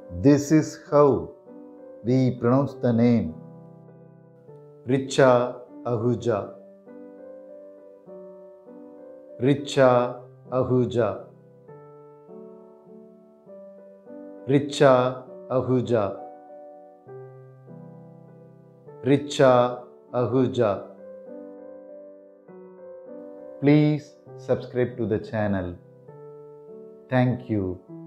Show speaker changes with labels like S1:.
S1: This is how we pronounce the name Richa Ahuja. Richa Ahuja. Richa Ahuja. Richa Ahuja. Please subscribe to the channel. Thank you.